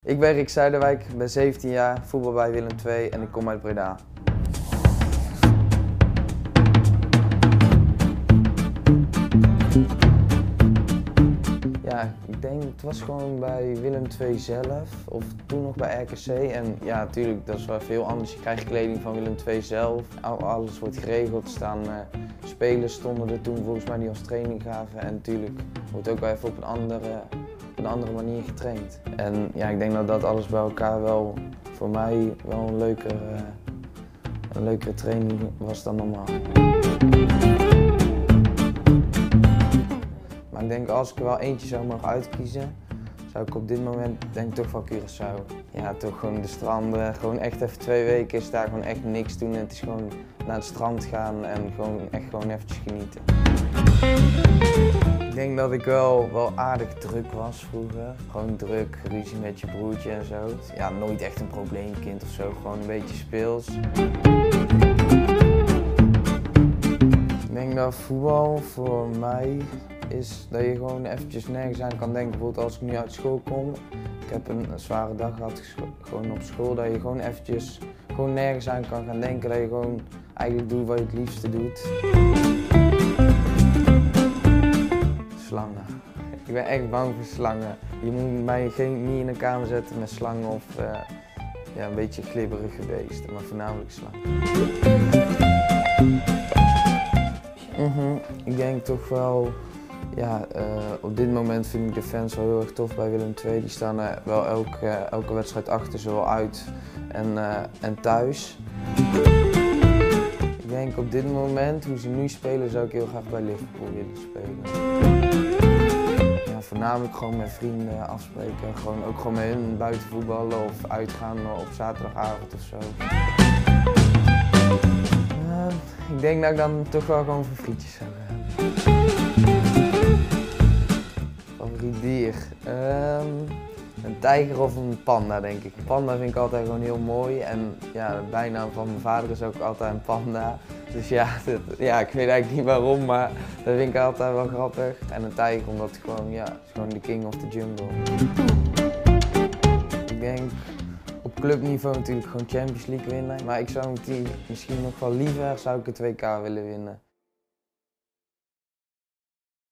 Ik ben Rick Zuiderwijk, ben 17 jaar, voetbal bij Willem II en ik kom uit Breda. Ja, ik denk het was gewoon bij Willem II zelf of toen nog bij RKC. En ja, natuurlijk, dat is wel veel anders. Je krijgt kleding van Willem II zelf. Alles wordt geregeld. Spelers stonden er toen volgens mij die als training gaven. En natuurlijk wordt ook wel even op een andere manier getraind. En ja, ik denk dat dat alles bij elkaar wel voor mij wel een leukere training was dan normaal. Maar ik denk als ik er wel eentje zou mogen uitkiezen, zou ik op dit moment denk ik toch van Curaçao. Ja, toch gewoon de stranden, gewoon echt even 2 weken is daar gewoon echt niks doen. En het is gewoon naar het strand gaan en gewoon eventjes genieten. Ik denk dat ik wel aardig druk was vroeger. Gewoon druk, ruzie met je broertje en zo. Ja, nooit echt een probleemkind of zo, gewoon een beetje speels. Ik denk dat voetbal voor mij is dat je gewoon eventjes nergens aan kan denken. Bijvoorbeeld als ik nu uit school kom, ik heb een zware dag gehad gewoon op school, dat je gewoon eventjes nergens aan kan gaan denken. Dat je gewoon eigenlijk doet wat je het liefste doet. Slangen. Ik ben echt bang voor slangen. Je moet mij niet in een kamer zetten met slangen of ja, een beetje glibberige beesten, maar voornamelijk slangen. Ik denk toch wel, ja, op dit moment vind ik de fans wel heel erg tof bij Willem II. Die staan wel elke wedstrijd achter, zowel uit en thuis. Ik denk op dit moment, hoe ze nu spelen, zou ik heel graag bij Liverpool willen spelen. Ja, voornamelijk gewoon met vrienden afspreken, ook gewoon met hun buiten voetballen of uitgaan op zaterdagavond of zo. Ik denk dat ik dan toch wel gewoon voor frietjes zou gaan. Favoriet dier? Een tijger of een panda, denk ik. Een panda vind ik altijd gewoon heel mooi en ja, de bijnaam van mijn vader is ook altijd een panda. Dus ja, ik weet eigenlijk niet waarom, maar dat vind ik altijd wel grappig. En een tijger omdat het gewoon, ja, is gewoon de king of the jungle. Ik denk op clubniveau natuurlijk gewoon Champions League winnen, maar ik zou misschien nog wel liever zou ik het WK willen winnen.